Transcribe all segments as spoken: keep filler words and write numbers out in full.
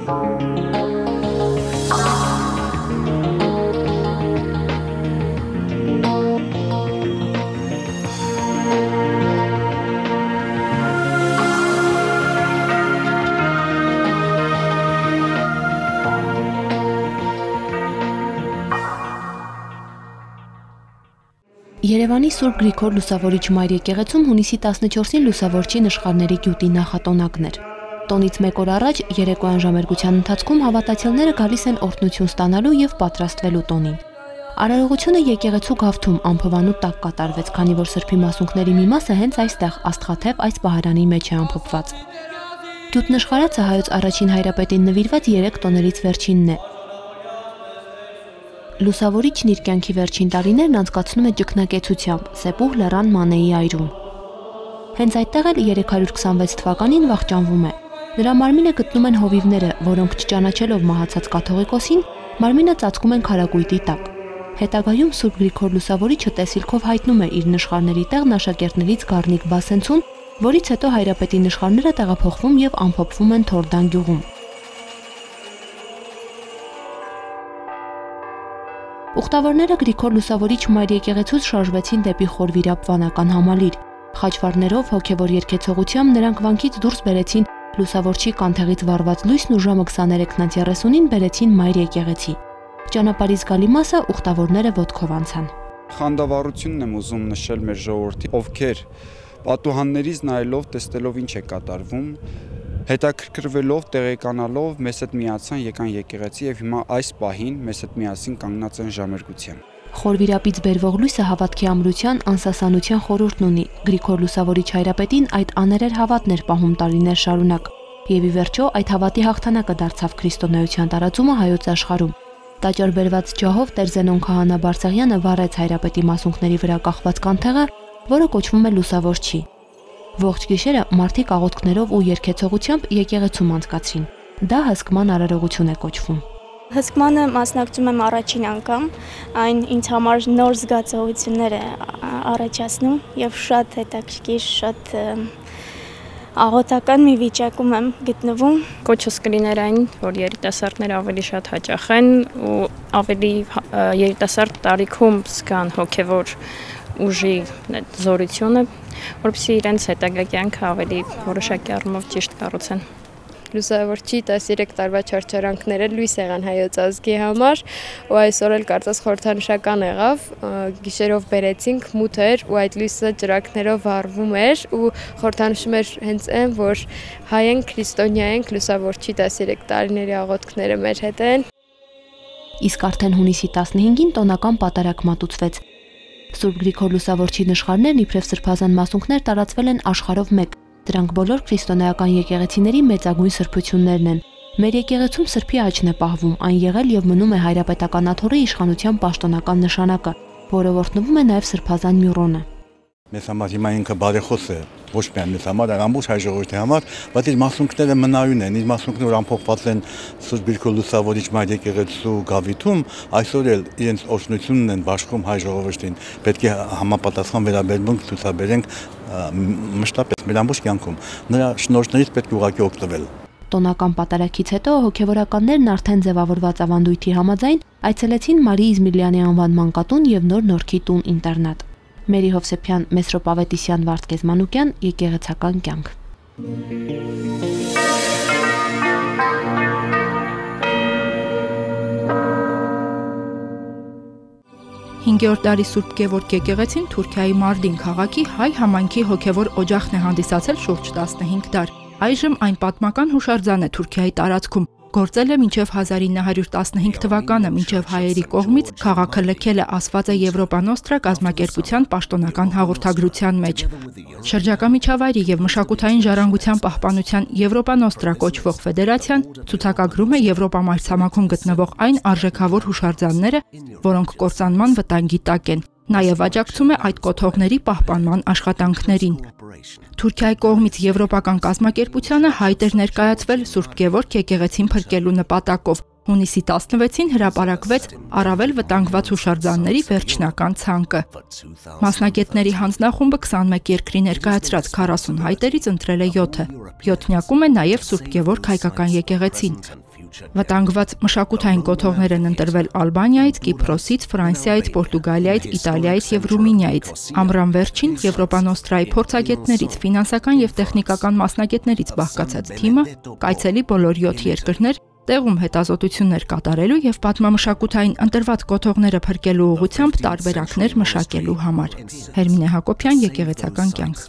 Երևանի Սուրբ Գրիգոր Լուսավորիչ Մայր եկեղեցում հունիսի տասնչորսին Լուսավորչի նշխարների գյուտի նախատոնակն էր։ Տոնից մեկ օր առաջ երեկոյան ժամերգության ընթացքում հավատացյալները գալիս են օրհնություն ստանալու եւ պատրաստվելու տոնին։ Արարողությունը եկեղեցու գավթում ամփոփանու տակ կատարվեց, քանի որ սրբի մասունքների մի մասը հենց այստեղ աստղաթև այս բահարանի մեջ է ամփոփված։ Գյուտ նշխարածը հայոց առաջին հայրապետին նվիրված երեք տոներից վերջինն է։ Լուսավորիչն իր կյանքի վերջին տարիներն անցկացնում է ճգնակեցությամբ Սեպուհ լեռան Մանեի այրում։ Հենց այդտեղ էլ երեք հարյուր քսանվեց թվականին վախճանվում է։ Նրա մարմինը գտնում են հովիվները, որոնք չճանաչելով մահացած կաթողիկոսին, մարմինը ծածկում են քարակույտի տակ։ Հետագայում Սուրբ Գրիգոր Լուսավորիչը տեսիլքով հայտնում է իր նշխարների տեղն աշակերտներից Գառնիկ Բասենցուն, որից հետո հայրապետի նշխարները տեղափոխվում եւ ամփոփվում են Թորդան գյուղում։ Ուխտավորները Գրիգոր Լուսավորիչ Մայր եկեղեցուց շարժվեցին դեպի Խորվիրապ վանական համալիր։ Խաչվառներով հոգևոր երգեցողությամբ նրանք վանքից դուրս բերեցին Լուսավորչի կանթեղից վառված լույսն ու ժամը քսաներեքն երեսունին բերեցին Մայր եկեղեցի։ Ճանապարհից գալի մասը ուխտավորները ոտքով անցան։ Խանդավառությունն եմ ուզում նշել մեր ժողովրդի, ովքեր պատուհաններից նայելով, տեսնելով ինչ է կատարվում, հետաքրքրվելով, տեղեկանալով մեզ հետ միացան, եկան եկեղեցի եւ հիմա այս պահին մեզ հետ միասին կանգնած են ժամերգության։ Խորվիրապից բերվող լույսը հավատքի ամրության, անսասանության խորհուրդն ունի։ Գրիգոր Լուսավորիչ հայրապետին այդ աներեր հավատն էր պահում տարիներ շարունակ։ Եվ ի վերջո այդ հավատի հաղթանակը դարձավ քրիստոնեության տարածումը հայոց աշխարհում։ Տաճար բերված ջահով Տեր Զենոն Քահանա Բարսեղյանը վառեց հայրապետի մասունքների վրա կախված կանթեղը, որը կոչվում է Լուսավորչի։ Ողջ գիշերը մարդիկ աղոթքներով ու երգեցողությամբ եկեղեցում անցկացրին։ Դա հսկման արարողություն է կոչվում։ Հսկմանը մասնակցում եմ առաջին անգամ, այն ինձ համար նոր զգացողություններ է առաջացնում եւ շատ հետաքրքիր, շատ աղոթական մի վիճակում եմ գտնվում։ Կոչս կլիներ այն, որ երիտասարդները ավելի շատ հաճախեն ու ավելի երիտասարդ տարիքում զգան հոգևոր ուժի զորությունը, որպեսզի իրենց հետագա կյանքը ավելի որոշակի առումով ճիշտ կառուցեն։ Լուսավորչի տասներեք տարվա չարչարանքները լույս եղան հայոց ազգի համար ու այսօր էլ կարծես խորհրդանշական եղավ, գիշերով բերեցինք, մութ էր ու այդ լույսը ճրագներով վառվում էր ու խորհրդանշում էր հենց այն, որ հայ ենք, քրիստոնյա ենք, Լուսավորչի տասներեք տարիների աղոթքները մեր հետ են։ Իսկ արդեն հունիսի տասնհինգին տոնական պատարագ մատուցվեց։ Սուրբ Գրիգոր Լուսավորչի նշխարներն իբրև սրբազան մասունքներ տարածվել են աշխարհով մեկ։ Դրանք բոլոր քրիստոնեական եկեղեցիների մեծագույն սրբություններն են։ Մեր եկեղեցում սրբի աճն է պահվում, այն եղել եւ մնում է հայրապետական աթոռի իշխանության պաշտոնական նշանակը, որը օրհնվում է նաեւ սրբազան մյուրոնը։ Մեզ համար հիմա ինքը բարեխոս է, ոչ միայն մեզ համար, այլ ամբողջ հայ ժողովրդի համար, բայց իր մասունքները մնայուն են, իր մասունքները որ ամփոփված են Սուրբ Գրիգոր Լուսավորիչ Մայր եկեղեցու գավիթում, այսօր էլ իրենց օրհնությունն են բաշխում հայ ժողովրդին։ Պետք է համապատասխան վերաբերմունք ցուցաբերենք մշտապես մեր ամբողջ կյանքում։ Նրա շնորհներից պետք է ուղղակի օգտվել։ Տոնական պատարագից հետո հոգևորականներն արդեն ձևավորված ավանդույթի համաձայն այցելեցին Մարի Իզմիլյանի անվան մանկատուն եւ Նոր Նորքի տուն ինտերնատ։ Մերի Հովսեփյան, Մեսրոպ Ավետիսյան, Վարդգես Մանուկյան, եկեղեցական կյանք։ հինգերորդ դարի Սուրբ Գևորգ եկեղեցին Թուրքիայի Մարդին քաղաքի հայ համայնքի հոգևոր օջախն է հանդիսացել շուրջ տասնհինգ դար։ Այժմ այն պատմական հուշարձան է Թուրքիայի տարածքում։ Գործել է մինչև հազար ինը հարյուր տասնհինգ թվականը, մինչև հայերի կողմից քաղաքը լքել է ասված է Եվրոպա Նոստրա կազմակերպության պաշտոնական հաղորդագրության մեջ։ Շրջակա միջավայրի եւ մշակութային ժառանգության պահպանության Եվրոպա Նոստրա կոչվող ֆեդերացիան ցուցակագրում է Եվրոպա մայրցամաքում գտնվող այն արժեքավոր հուշարձանները, որոնք կործանման վտանգի տակ են։ Նաև աջակցում է այդ կոթողների պահպանման աշխատանքներին։ Թուրքիայի կողմից եվրոպական կազմակերպությանը հայտ էր ներկայացվել Սուրբ Գևորգ եկեղեցին փրկելու նպատակով։ Հունիսի տասնվեցին հրապարակվեց առավել վտանգված հուշարձանների վերջնական ցանկը։ Մասնագետների հանձնախումբը քսանմեկ երկրի ներկայացրած քառասուն հայտերից ընտրել է յոթը։ Յոթնյակում է նաև Սուրբ Գևորգ հայկական եկեղեցին։ Վտանգված մշակութային կոթողներ են ընտրվել Ալբանիայից, Կիպրոսից, Ֆրանսիայից, Պորտուգալիայից, Իտալիայից եւ Ռումինիայից։ Ամռան վերջին Եվրոպանոստրայի փորձագետներից, ֆինանսական եւ տեխնիկական մասնագետներից բաղկացած թիմը կայցելի բոլոր յոթ երկրներ, տեղում հետազոտություններ կատարելու եւ պատմամշակութային ընտրված կոթողները փրկելու ուղղությամբ տարբերակներ մշակելու համար։ Հերմինե Հակոբյան, Եկեղեցական կյանք։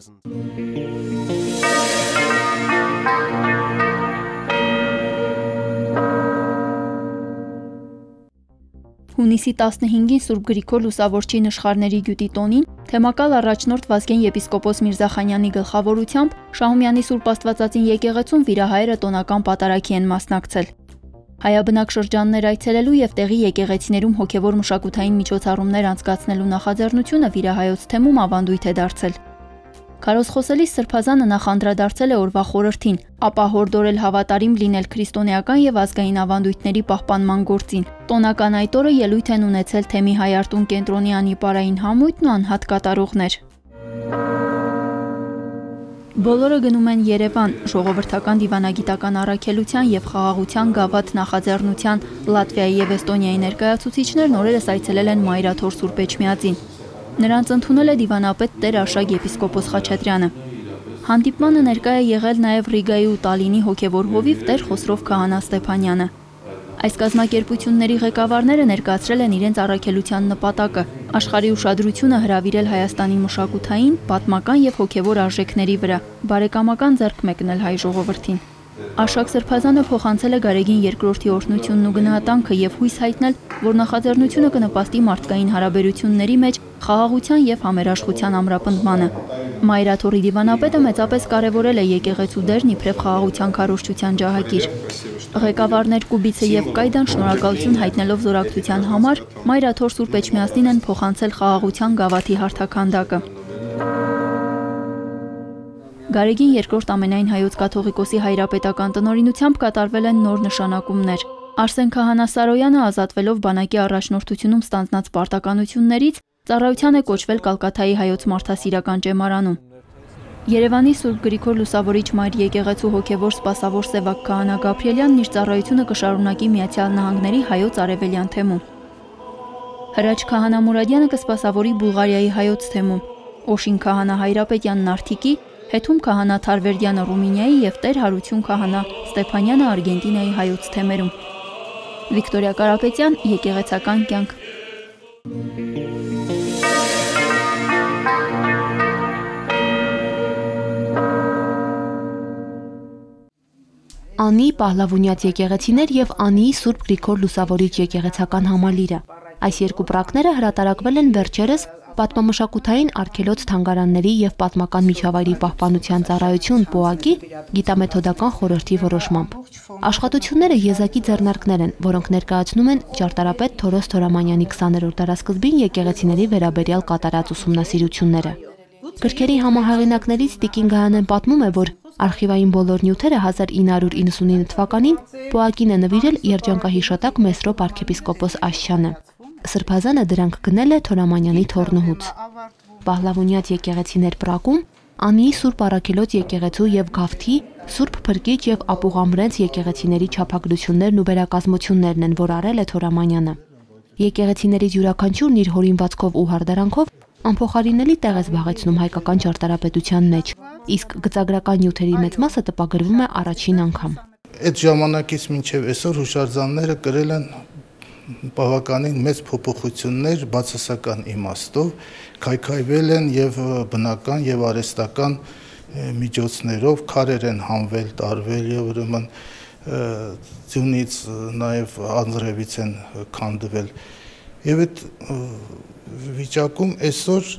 Հունիսի տասնհինգին Սուրբ Գրիգոր Լուսավորչի նշխարների գյուտի տոնին թեմակալ առաջնորդ Վազգեն եպիսկոպոս Միրզախանյանի գլխավորությամբ Շահումյանի Սուրբ Աստվածածին եկեղեցում վիրահայերը տոնական պատարագի են մասնակցել։ Հայաբնակ շրջաններ այցելելու եւ տեղի եկեղեցիներում հոգեվոր մշակութային միջոցառումներ անցկացնելու նախաձեռնությունը վիրահայոց թեմում ավանդույթ է դարձել։ Քարոզ խոսելիս Սրբազանը նախ անդրադարձել է օրվա խորհրդին, ապա հորդորել հավատարիմ լինել քրիստոնեական եւ ազգային ավանդույթների պահպանման գործին։ Տոնական այդ օրը ելույթ են ունեցել թեմի Հայարտուն կենտրոնի անիպարային համույթն ու անհատ կատարողներ։ Բոլորը գնում են Երևան, ժողովրդական դիվանագիտական առաքելության եւ խաղաղության գավաթ նախաձեռնության Լատվիայի եւ Էստոնիայի ներկայացուցիչներն օրերս այցելել են Մայրաթոր Սուրբ Էջմիածին։ Նրանց ընդունել է դիվանապետ Տեր Աշակ եպիսկոպոս Խաչատրյանը։ Հանդիպմանը ներկա է եղել նաև Ռիգայի ու Տալինի հոգևոր հովիվ Տեր Խոսրով Քահանա Ստեփանյանը։ Այս կազմակերպությունների ղեկավարները ներկայացրել են իրենց առաքելության նպատակը՝ աշխարհի ուշադրությունը հրավիրել Հայաստանի մշակութային, պատմական եւ հոգևոր արժեքների վրա, բարեկամական ձեռք մեկնել հայ ժողովրդին։ Աշակ Սրբազանը փոխանցել է Գարեգին երկրորդի օրհնությունն ու գնահատանքը եւ հույս հայտնել, որ նախաձեռնությունը կնպաստի մարդկային հարաբերությունների մեջ խաղաղության եւ համերաշխության ամրապնդմանը։ Մայրաթորի դիվանապետը մեծապես կարևորել է եկեղեցու դերն իբրև խաղաղության քարոզչության ջահակիր։ Ղեկավարներ Կուբիցը եւ Կայդան շնորհակալություն հայտնելով զորակցության համար Մայրաթոր Սուրբ Էջմիածնին են փոխանցել խաղաղության գավաթի հարթաքանդակը։ Գարեգին երկրորդ ամենայն հայոց կաթողիկոսի հայրապետական տնօրինությամբ կատարվել են նոր նշանակումներ։ Արսեն Քահանա Սարոյանը ազատվելով բանակի առաջնորդությունում ստանձնած պարտականություններից ծառայության է կոչվել Կալկաթայի հայոց մարդասիրական ճեմարանում։ Երևանի Սուրբ Գրիգոր Լուսավորիչ Մայր եկեղեցու հոգևոր սպասավոր Սևակ Քահանա Գաբրիելյանն իր ծառայությունը կշարունակի Միացյալ Նահանգների հայոց արևելյան թեմում։ Հրաչ Քահանա Մուրադյանը կսպասավորի Բուլղարիայի հայոց թեմում, Օշին Քահանա Հայրապետյանն Արթիկի, Հետում Քահանա Թարվերդյանը Ռումինիայի եւ Տեր Հարություն Քահանա Ստեփանյանը Արգենտինայի հայոց թեմերում։ Վիկտորիա Կարապետյան, Եկեղեցական կյանք։ Անի Պահլավունյաց եկեղեցիներ եւ Անիի Սուրբ Գրիգոր Լուսավորիչ եկեղեցական համալիրը։ Այս երկու պրակները հրատարակվել են վերջերս Պատմամշակութային արգելոց թանգարանների եւ պատմական միջավայրի պահպանության ծառայություն ՊՕԱԿ-ի գիտամեթոդական խորհրդի որոշմամբ։ Աշխատությունները եզակի ձեռնարկներ են, որոնք ներկայացնում են ճարտարապետ Թորոս Թորամանյանի քսաներորդ դարասկզբին եկեղեցիների վերաբերյալ կատարած ուսումնասիրությունները։ Գրքերի համահեղինակներից Տիկին Գայանեն պատմում է, որ արխիվային բոլոր նյութերը հազար ինը հարյուր իննսունինը թվականին ՊՕԱԿ-ին է նվիրել երջանկահիշատակ Մեսրոպ arczepiskopos Աշյանը։ Սրբազանը դրանք գնել է Թորամանյանի թորնուհուց։ Պահլավունյաց եկեղեցիներ պրակում Անիի Սուրբ Առաքելոց եկեղեցու եւ Գավթի, Սուրբ Փրկիչ եւ Ապուղամրենց եկեղեցիների չափագրություններն ու վերակազմություններն են, որ արել է Թորամանյանը։ Եկեղեցիներից յուրաքանչյուրն իր հորինվածքով ու հարդարանքով անփոխարինելի տեղ է զբաղեցնում հայկական ճարտարապետության մեջ, իսկ գծագրական նյութերի մեծ մասը տպագրվում է առաջին անգամ։ Այդ ժամանակից մինչև այսօր հուշարձանները կրել են բավականին մեծ փոփոխություններ բացասական իմաստով, քայքայվել են եւ բնական եւ արհեստական միջոցներով, քարեր են հանվել, տարվել եւ ուրեմն ձյունից նաեւ անձրևից են քանդվել։ Եվ այդ վիճակում այսօր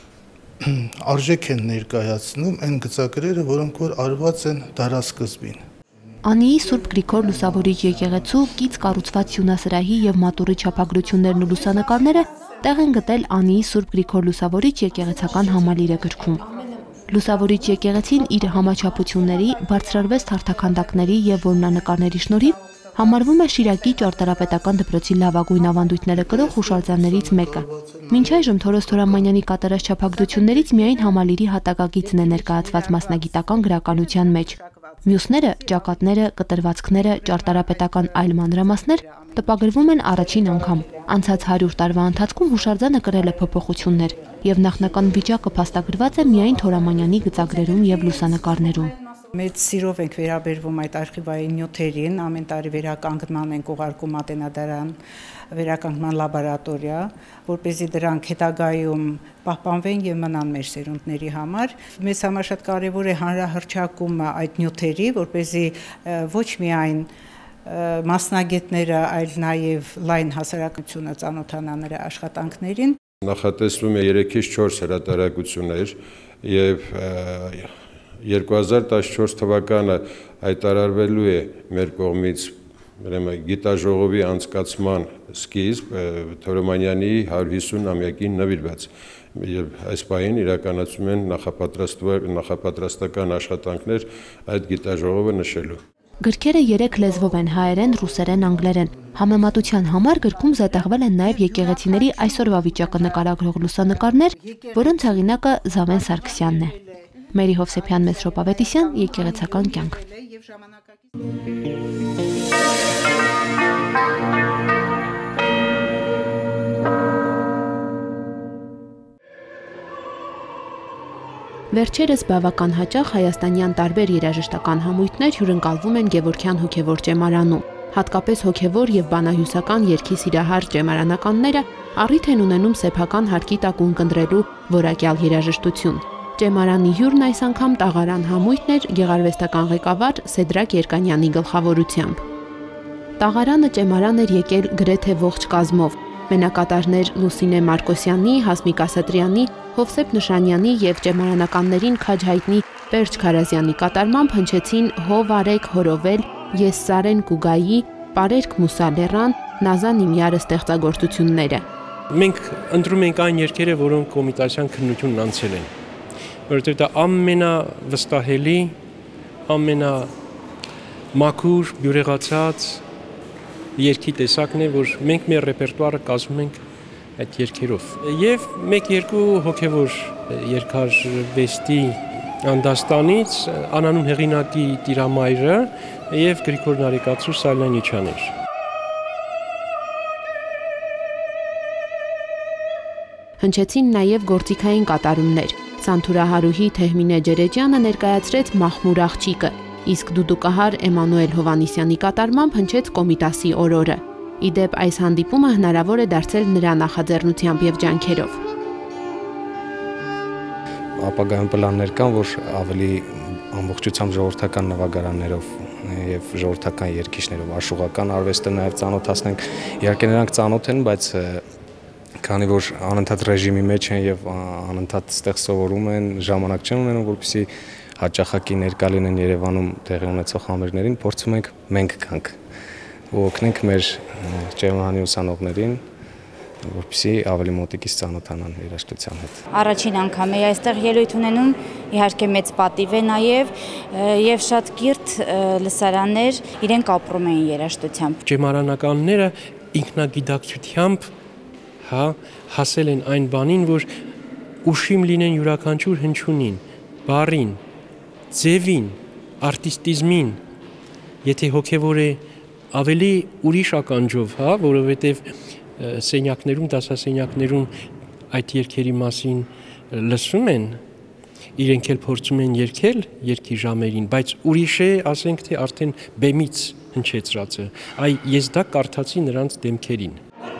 արժեք են ներկայացնում այն գծագրերը, որոնք որ արված են դարասկզբին։ Անիի Սուրբ Գրիգոր Լուսավորիչ եկեղեցու կից կառուցված սյունասրահի եւ մատուռի չափագրություններն ու լուսանկարները տեղ են գտել Անիի Սուրբ Գրիգոր Լուսավորիչ եկեղեցական համալիրը գրքում։ Լուսավորիչ եկեղեցին իր համաչափությունների, բարձրարվեստ հարթաքանդակների եւ որմնանկարների շնորհիվ համարվում է Շիրակի ճարտարապետական դպրոցի լավագույն ավանդույթները կրող հուշարձաններից մեկը։ Մինչ այժմ Թորոս Թորամանյանի կատարած չափագրություններից միայն համալիրի հատակագիծն է ներկայացված մասնագիտական գրականության մեջ։ Մյուսները՝ ճակատները, կտրվածքները, ճարտարապետական այլ մանրամասներ տպագրվում են առաջին անգամ։ Անցած հարյուր տարվա ընթացքում հուշարձանը կրել է փոփոխություններ, եւ նախնական վիճակը փաստագրված է միայն Թորամանյանի գծագրերում եւ լուսանկարներում։ Մեծ սիրով ենք վերաբերվում այդ արխիվային նյութերին, ամեն տարի վերականգնման ենք ուղարկում Ատենադարան, վերականգնման լաբորատորիա, որպեսզի դրանք հետագայում պահպանվեն եւ մնան մեր սերունդների համար։ Մեզ համար շատ կարեւոր է հանրահռչակումը այդ նյութերի, որպեսզի ոչ միայն մասնագետները, այլ նաեւ լայն հասարակությունը ծանոթանա նրա աշխատանքներին։ Նախատեսվում է երեքից չորս հրատարակություններ եւ երկու հազար տասնչորս թվականը հայտարարվելու է մեր կողմից գիտաժողովի անցկացման սկիզբ Թորամանյանի հարյուր հիսուն-ամյակին նվիրված եւ այս պահին իրականացում են նախապատրաստական աշխատանքներ այդ գիտաժողովը նշելու։ Գրքերը երեք լեզվով են՝ հայերեն, ռուսերեն, անգլերեն։ Համեմատության համար գրքում զետեղվել են նաև եկեղեցիների այսօրվա վիճակը նկարագրող լուսանկարներ, որոնց հեղինակը Զավեն Սարգսյանն է։ Մերի Հովսեփյան, Մեսրոպ Ավետիսյան, Եկեղեցական կյանք։ Վերջերս բավական հաճախ հայաստանյան տարբեր երաժշտական համույթներ հյուրընկալվում են Գևորգյան հոգևոր ճեմարանում։ Հատկապես հոգևոր եւ բանահյուսական երգի սիրահար ճեմարանականները առիթ են ունենում սեփական հարկի տակ ունկնդրելու որակյալ երաժշտություն։ Ճեմարանի հյուրն այս անգամ տաղարան համույթն էր գեղարվեստական ղեկավար Սեդրակ Երկանյանի գլխավորությամբ։ Տաղարանը ճեմարան էր եկել գրեթե ողջ կազմով։ Մենակատարներ Լուսինե Մարկոսյանի, Հասմիկ Ասատրյանի, Հովսեփ Նշանյանի եւ ճեմարանականներին քաջ հայտնի Պերճ Քարազյանի կատարմամբ հնչեցին Հով արեք հորովել, Ես Սարեն Կուգայի, Պարերք Մուսալերան, Նազան Իմյարը ստեղծագործությունները։ Մենք ընտրում ենք այն երգերը, որոնք կոմիտասյան քննությունն անցել են, որովհետեւ դա ամենավստահելի, ամենամաքուր, բյուրեղացած երգի տեսակն է, որ մենք մեր ռեպերտուարը կազմում ենք այդ երգերով։ Եվ մեկ-երկու հոգևոր երգարվեստի անդաստանից անանուն հեղինակի տիրամայրը եւ Գրիգոր Նարեկացու Սալյանիչաներ։ Հնչեցին նաև գործիքային կատարումներ։ Սանթուրահարուհի Թեհմինե Ջերեջյանը ներկայացրեց Մախմուր աղջիկը, իսկ դուդուկահար Էմանուել Հովանիսյանի կատարմամբ հնչեց Կոմիտասի օրորը։ Իդեպ այս հանդիպումը հնարավոր է դարձել նրա նախաձեռնությամբ եւ ջանքերով։ Ապագայում պլաններ կան, որ ավելի ամբողջությամբ ժողովրդական նվագարաններով եւ ժողովրդական երգիչներով աշխուղական արվեստը նաեւ ծանոթացնենք։ Իհարկե նրանք ծանոթ են, բայց քանի որ անընդհատ ռեժիմի մեջ են եւ անընդհատ ստեղ սովորում են, ժամանակ չեն ունենում, որպեսզի հաճախակի ներկա լինեն Երևանում տեղի ունեցող համերգներին, փորձում ենք մենք գանք ու օգնենք մեր ճեմարանի ուսանողներին, որպեսզի ավելի մոտիկից ծանոթանան երաժշտության հետ։ Առաջին անգամ է այստեղ ելույթ ունենում, իհարկե մեծ պատիվ է նաև եւ շատ կիրթ լսարաններ իրենք ապրում են երաժշտությամբ։ Ճեմարանականները ինքնագիտակցությամբ հա հասել են այն բանին, որ ուշիմ լինեն յուրաքանչյուր հնչյունին, բառին, ձևին, արտիստիզմին, եթե հոգևոր է ավելի ուրիշ ականջով, հա, որովհետև սենյակներում, դասասենյակներում այդ երգերի մասին լսում են, իրենք էլ փորձում են երգել երգի ժամերին, բայց ուրիշ է, ասենք թե արդեն բեմից հնչեցրածը։ Այ ես դա կարդացի նրանց դեմքերին։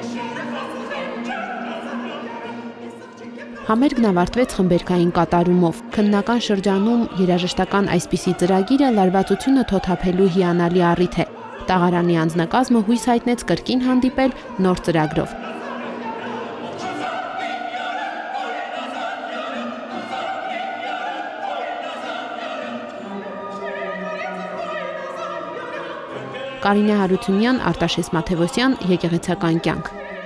Համերգն ավարտվեց խմբերքային կատարումով։ Քննական շրջանում երաժշտական այսպիսի ծրագիրը լարվածությունը թոթափելու հիանալի առիթ է։ Տաղարանի անձնակազմը հույս հայտնեց կրկին հանդիպել նոր ծրագրով։ Կարինե Հարությունյան, Արտաշես Մաթևոսյան, Եկեղեցական կյանք։